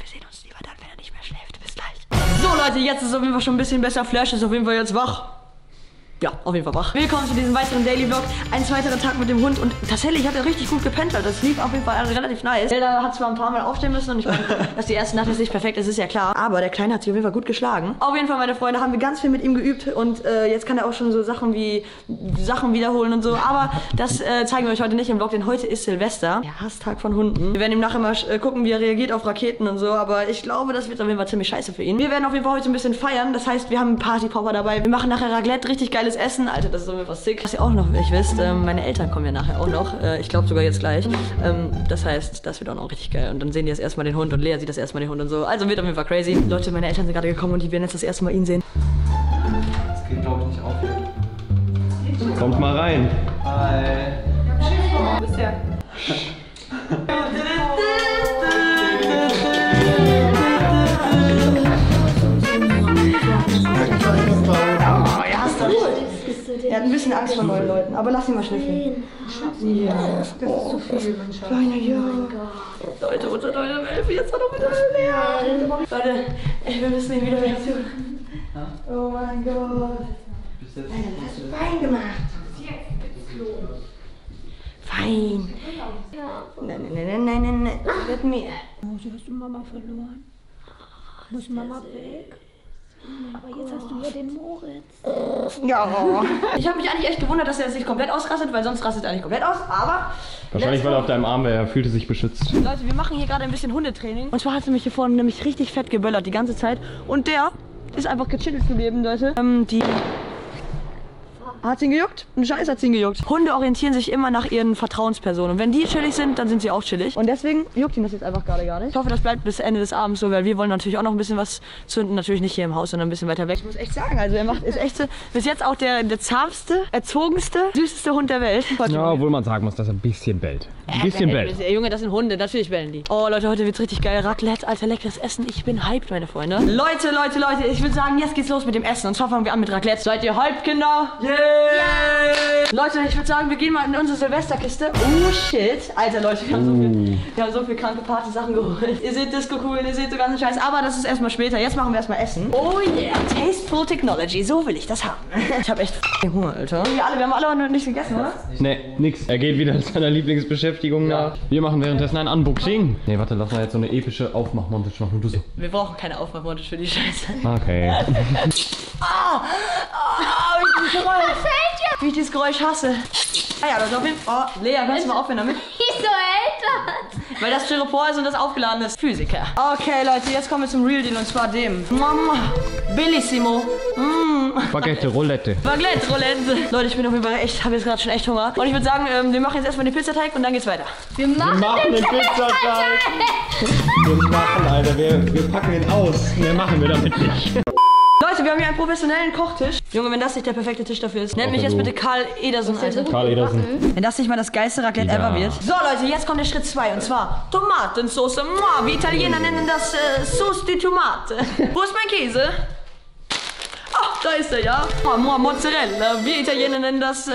wir sehen uns lieber dann, wenn er nicht mehr schläft. Bis gleich. So Leute, jetzt ist es auf jeden Fall schon ein bisschen besser. Flash ist auf jeden Fall jetzt wach. Ja, auf jeden Fall wach. Willkommen zu diesem weiteren Daily Vlog. Ein weiterer Tag mit dem Hund und tatsächlich hat er richtig gut gepennt, Alter. Das lief auf jeden Fall relativ nice. Zelda hat zwar ein paar Mal aufstehen müssen und ich meine, dass die erste Nacht jetzt nicht perfekt ist, ist ja klar. Aber der Kleine hat sich auf jeden Fall gut geschlagen. Auf jeden Fall, meine Freunde, haben wir ganz viel mit ihm geübt und jetzt kann er auch schon so Sachen wie Sachen wiederholen und so. Aber das zeigen wir euch heute nicht im Vlog, denn heute ist Silvester. Der Hasstag von Hunden. Wir werden ihm nachher mal gucken, wie er reagiert auf Raketen und so. Aber ich glaube, das wird auf jeden Fall ziemlich scheiße für ihn. Wir werden auf jeden Fall heute ein bisschen feiern. Das heißt, wir haben einen Partypopper dabei. Wir machen nachher Raclette, richtig geiles Essen. Alter, das ist auf jeden Fall sick. Was ihr auch noch nicht wisst, meine Eltern kommen ja nachher auch noch. Ich glaube sogar jetzt gleich. Das heißt, das wird auch noch richtig geil. Und dann sehen die das erstmal den Hund und Lea sieht das erstmal den Hund und so. Also wird auf jeden Fall crazy. Leute, meine Eltern sind gerade gekommen und die werden jetzt das erste Mal ihn sehen. Das geht, glaube ich, nicht auf hier. Kommt mal rein. Hi. Wo bist der? Er hat ein bisschen Angst vor neuen Leuten, aber lass ihn mal schnüffeln. Ja, das ist zu viel, mein Schatz. Kleiner, ja. Leute, unser neuer Welpe, jetzt hat er wieder leer. Leute, wir müssen ihn wieder wegtun. Oh mein Gott. Alter, was hast du fein gemacht? Fein. Nein. Mit mir. Oh, du hast du Mama verloren. Muss Mama weg? Aber jetzt hast du ja den Moritz. Ja. Ich habe mich eigentlich echt gewundert, dass er sich komplett ausrastet, weil sonst rastet er nicht komplett aus, aber... Wahrscheinlich, weil er auf deinem Arm wäre. Er fühlte sich beschützt. Leute, wir machen hier gerade ein bisschen Hundetraining. Und zwar hat sie mich hier vorne nämlich richtig fett geböllert die ganze Zeit. Und der ist einfach gechillt geblieben, Leute. Hat ihn gejuckt? Ein Scheiß hat ihn gejuckt. Hunde orientieren sich immer nach ihren Vertrauenspersonen. Und wenn die chillig sind, dann sind sie auch chillig. Und deswegen juckt ihn das jetzt einfach gerade gar nicht. Ich hoffe, das bleibt bis Ende des Abends so, weil wir wollen natürlich auch noch ein bisschen was zünden. Natürlich nicht hier im Haus, sondern ein bisschen weiter weg. Ich muss echt sagen, also er ist echt so, bis jetzt auch der zahmste, erzogenste, süßeste Hund der Welt. Ja, obwohl man sagen muss, dass er ein bisschen bellt. Ein bisschen bellt. Junge, das sind Hunde, natürlich bellen die. Oh Leute, heute wird's richtig geil. Raclette, alter, leckeres Essen. Ich bin hyped, meine Freunde. Leute, ich würde sagen, jetzt geht's los mit dem Essen. Und zwar fangen wir an mit Raclette. Seid ihr hyped, Kinder? Yeah! Leute, ich würde sagen, wir gehen mal in unsere Silvesterkiste. Oh shit. Alter, Leute, wir haben so viel kranke Party-Sachen geholt. Ihr seht Disco-Kugeln, ihr seht so ganzen Scheiß. Aber das ist erstmal später. Jetzt machen wir erstmal Essen. Oh yeah. Tasteful Technology. So will ich das haben. Ich habe echt Hunger, Alter. Wir haben alle noch nicht gegessen, oder? Nee, nix. Er geht wieder seiner Lieblingsbeschäftigung nach. Wir machen währenddessen ein Unboxing. Nee, warte, lass mal jetzt so eine epische Aufmach-Montage machen. Du so. Wir brauchen keine Aufmach-Montage für die Scheiße. Okay. Wie ich dieses Geräusch hasse. Ah ja, das auf jeden Fall. Oh, Lea, kannst du mal aufhören damit? Wieso älter? Weil das Styropor ist und das aufgeladen ist. Physiker. Okay, Leute, jetzt kommen wir zum Real Deal und zwar dem. Bellissimo. Baguette, Roulette. Baguette, Roulette. Leute, ich bin auf jeden Fall echt, habe jetzt gerade schon echt Hunger. Und ich würde sagen, wir machen jetzt erstmal den Pizzateig und dann geht's weiter. Wir machen den Pizzateig. Alter, wir packen ihn aus. Mehr machen wir damit nicht. Leute, wir haben hier einen professionellen Kochtisch. Junge, wenn das nicht der perfekte Tisch dafür ist, nennt mich jetzt bitte Karl Ederson, Alter. Karl Ederson. Wenn das nicht mal das geilste Raclette ever wird. So Leute, jetzt kommt der Schritt 2 und zwar Tomatensauce. Wie Italiener nennen das Sauce di Tomate. Wo ist mein Käse? Oh, da ist er, ja. Oh, Mozzarella. Wir Italiener nennen das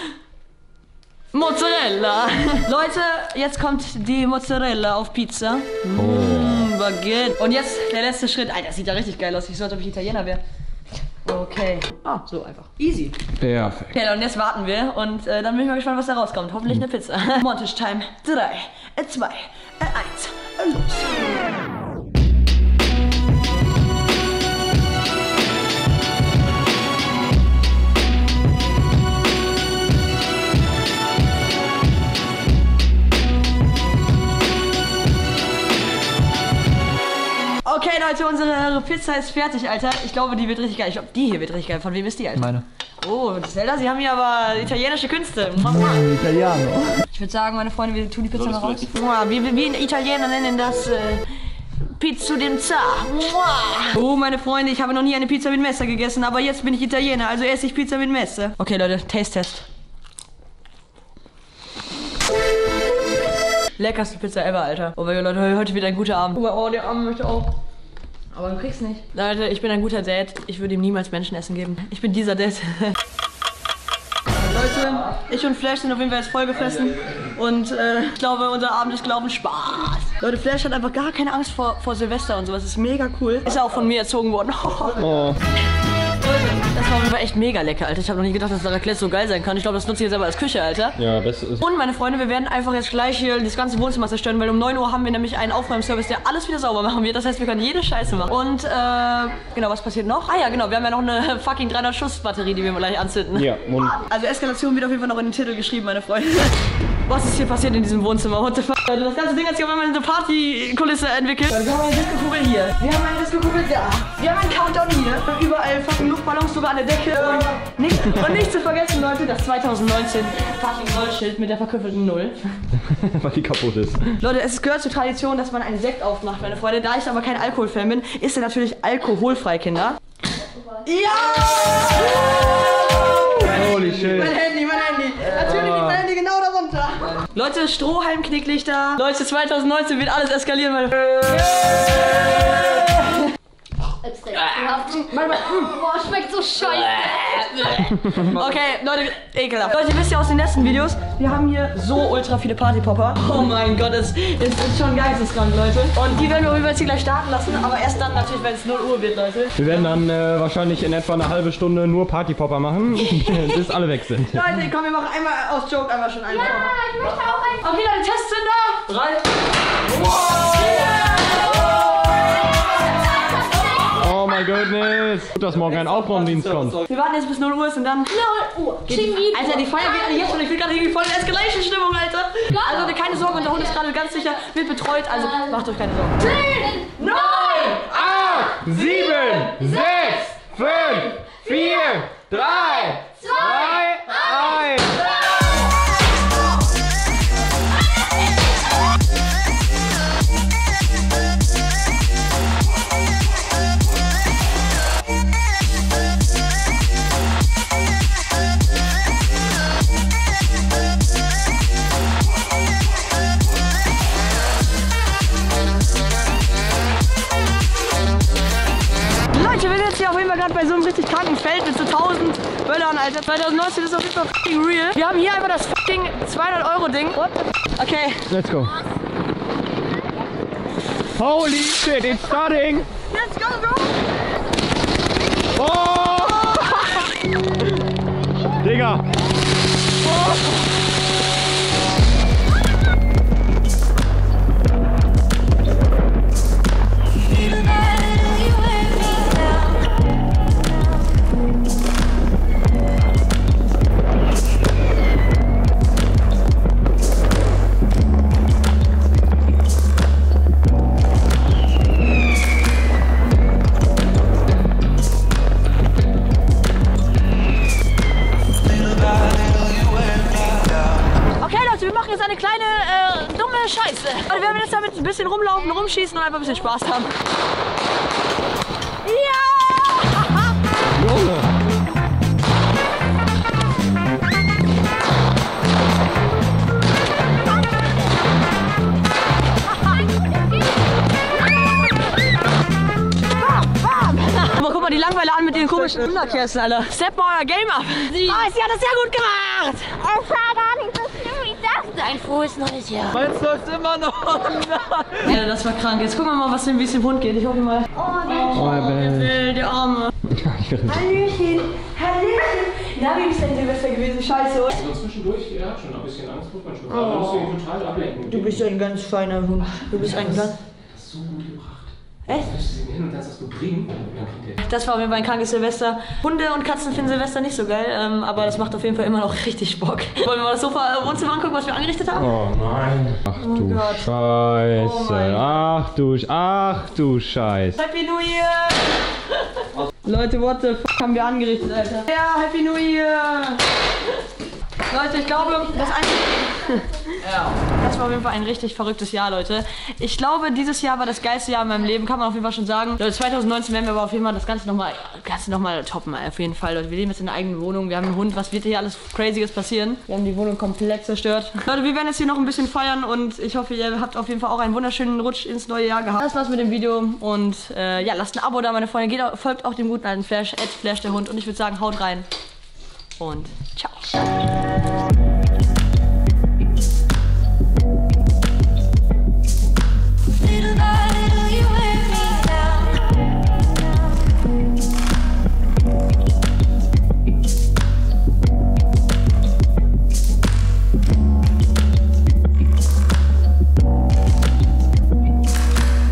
Mozzarella. Leute, jetzt kommt die Mozzarella auf Pizza. Baguette. Und jetzt der letzte Schritt. Alter, das sieht ja richtig geil aus. Ich so, als ob ich Italiener wäre. Okay. Ah, so einfach. Easy. Perfekt. Okay, und jetzt warten wir und dann bin ich mal gespannt, was da rauskommt. Hoffentlich eine Pizza. Montage Time. 3, 2, 1. Los. Okay, Leute, unsere Pizza ist fertig, Alter. Ich glaube, die wird richtig geil. Ich glaube, die hier wird richtig geil. Von wem ist die, Alter? Meine. Oh, Zelda, Sie haben hier aber italienische Künste. Italiano. Ich würde sagen, meine Freunde, wir tun die Pizza noch raus. Wie in Italiener nennen das Pizza dem Zar. Oh, meine Freunde, ich habe noch nie eine Pizza mit Messer gegessen, aber jetzt bin ich Italiener, also esse ich Pizza mit Messer. Okay, Leute, Taste-Test. Leckerste Pizza ever, Alter. Oh, Leute, heute wird ein guter Abend. Oh, der Arm möchte auch. Aber du kriegst nicht. Leute, ich bin ein guter Dad. Ich würde ihm niemals Menschenessen geben. Ich bin dieser Dad. Leute, ich und Flash sind auf jeden Fall jetzt voll gefressen. Und ich glaube, unser Abend ist, Spaß. Leute, Flash hat einfach gar keine Angst vor Silvester und sowas. Das ist mega cool. Ist ja auch von mir erzogen worden. Oh. Das war aber echt mega lecker, Alter. Ich habe noch nie gedacht, dass Raclette so geil sein kann. Ich glaube, das nutze ich jetzt aber als Küche, Alter. Ja, das ist... Und meine Freunde, wir werden einfach jetzt gleich hier das ganze Wohnzimmer zerstören, weil um 9 Uhr haben wir nämlich einen Aufräumservice, der alles wieder sauber machen wird. Das heißt, wir können jede Scheiße machen. Und, genau, was passiert noch? Ah ja, genau, wir haben ja noch eine fucking 300 Schuss Batterie, die wir gleich anzünden. Ja, und... Also Eskalation wird auf jeden Fall noch in den Titel geschrieben, meine Freunde. Was ist hier passiert in diesem Wohnzimmer? What the fuck? Leute, das ganze Ding hat sich auf einmal in eine Partykulisse entwickelt. Wir haben eine Disco-Kugel hier. Wir haben eine Disco-Kugel da. Wir haben einen Countdown hier. Wir haben überall fucking Luftballons, sogar an der Decke. Und nicht zu vergessen, Leute, das 2019 fucking Nullschild mit der verkrüppelten Null. Weil die kaputt ist. Leute, es gehört zur Tradition, dass man einen Sekt aufmacht, meine Freunde. Da ich aber kein Alkoholfan bin, ist er natürlich alkoholfrei, Kinder. Ja! Holy shit. Mein Handy. Natürlich liegt mein Handy genau darunter. Leute, Strohhalm-Knicklichter. Leute, 2019 wird alles eskalieren, meine Extrem. Boah, schmeckt so scheiße. Okay, Leute, ekelhaft. Leute, wisst ihr aus den letzten Videos, wir haben hier so ultra viele Partypopper. Oh mein Gott, es ist schon geisteskrank, Leute. Und die werden wir übrigens hier gleich starten lassen, aber erst dann natürlich, wenn es 0 Uhr wird, Leute. Wir werden dann wahrscheinlich in etwa eine halbe Stunde nur Partypopper machen, bis alle weg sind. Leute, komm, wir machen einmal aus Joke einmal schon einen. Ja, ich möchte auch einen. Okay, Leute, Testzünder. 3. Wow. Oh my goodness. Gut, dass morgen ein Aufräumdienst kommt. Wir warten jetzt bis 0 Uhr und dann... 0 Uhr. Alter, die Feier geht alle jetzt schon. Ich bin gerade irgendwie voll in Escalation-Stimmung, Alter. Also Leute, keine Sorge, unser Hund ist gerade ganz sicher, wird betreut, also macht euch keine Sorgen. 10, 9, 8, 7, 6, 5, 4, 3, 2, 1. Leute, wir sind jetzt hier auf jeden Fall gerade bei so einem richtig kranken Feld mit so 1000 Böllern, Alter. 2019 ist auf jeden Fall fucking real. Wir haben hier einfach das fucking 200-Euro-Ding. Okay. Let's go. Holy shit, it's starting. Let's go, bro. Oh! Digga. Eine kleine, dumme Scheiße. Also wir werden jetzt damit ein bisschen rumlaufen, rumschießen und einfach ein bisschen Spaß haben. Ja! Junge! Guck mal die Langweile an mit den komischen Wunderkerzen, Alter. Step mal euer Game up. Sie hat das sehr gut gemacht. Es war gar nicht so schlimm wie das. Dein Fuß noch nicht hier. Meins läuft immer noch. Ja, das war krank. Jetzt gucken wir mal, was denn, wie es dem Hund geht. Ich hoffe mal. Der Arme. Hallöchen. Na, wie ist denn Silvester gewesen? Scheiße, oder? Also zwischendurch, ja, schon ein bisschen Angst, muss man schon sagen. Man muss ihn total ablenken. Du bist ein ganz feiner Hund. Du bist ein ganz... So gut gebracht. Echt? Hin und dann sagst du bringen. Das war auf jeden Fall ein krankes Silvester. Hunde und Katzen finden Silvester nicht so geil, aber das macht auf jeden Fall immer noch richtig Bock. Wollen wir mal das Sofa-Wohnzimmer angucken, was wir angerichtet haben? Oh nein. Ach du Gott. Scheiße. Ach du Scheiße. Happy New Year! Leute, what the fuck haben wir angerichtet, Alter? Ja, Happy New Year! Leute, ich glaube, das war auf jeden Fall ein richtig verrücktes Jahr, Leute. Ich glaube, dieses Jahr war das geilste Jahr in meinem Leben, kann man auf jeden Fall schon sagen. Leute, 2019 werden wir aber auf jeden Fall das Ganze nochmal toppen, auf jeden Fall, Leute. Wir leben jetzt in einer eigenen Wohnung, wir haben einen Hund, was wird hier alles Crazyes passieren? Wir haben die Wohnung komplett zerstört. Leute, wir werden jetzt hier noch ein bisschen feiern und ich hoffe, ihr habt auf jeden Fall auch einen wunderschönen Rutsch ins neue Jahr gehabt. Das war's mit dem Video und ja, lasst ein Abo da, meine Freunde. Folgt auch dem guten alten Flash, @Flash der Hund und ich würde sagen, haut rein und ciao.